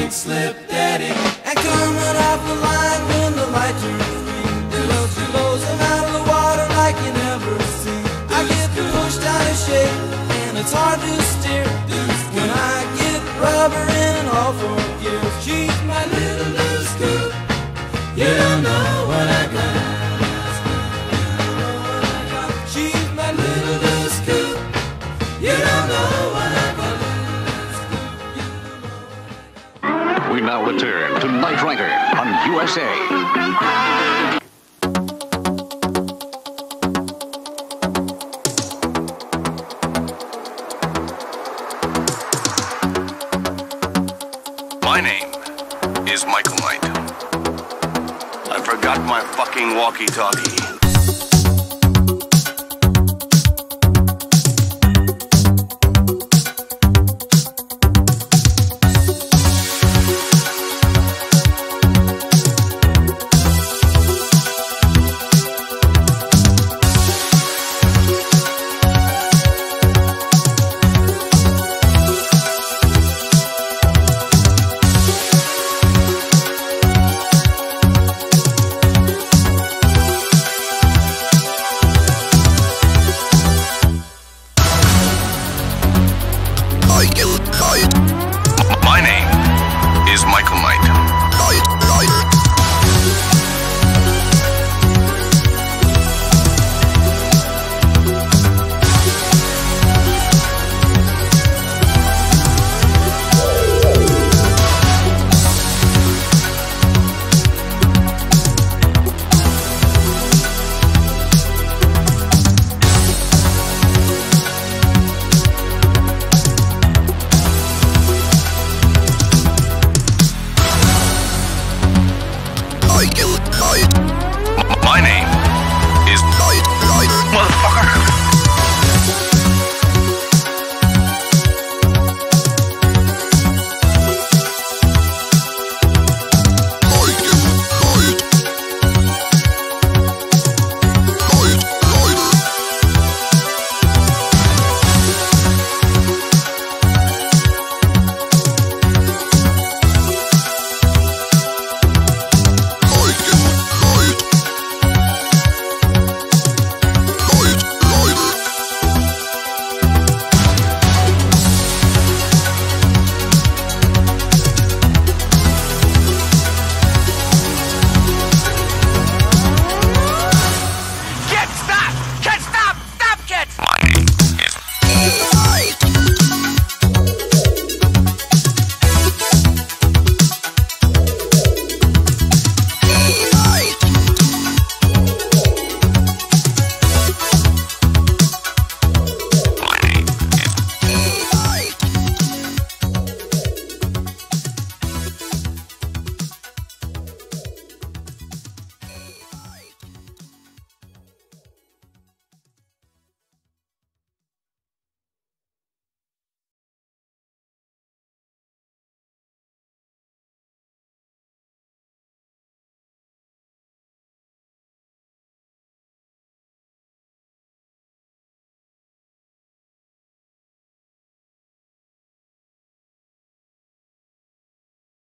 pink slip daddy. And coming off the line when the light turns green, she blows them out of the water like you never seen. I get pushed out of shape and it's hard to steer when I get rubber in all four gears. She's my little loose coupe. You don't know what I got. She's my little loose coupe. You don't know what I got. We now return to Night Rider on USA. My name is Michael Knight. I forgot my fucking walkie-talkie.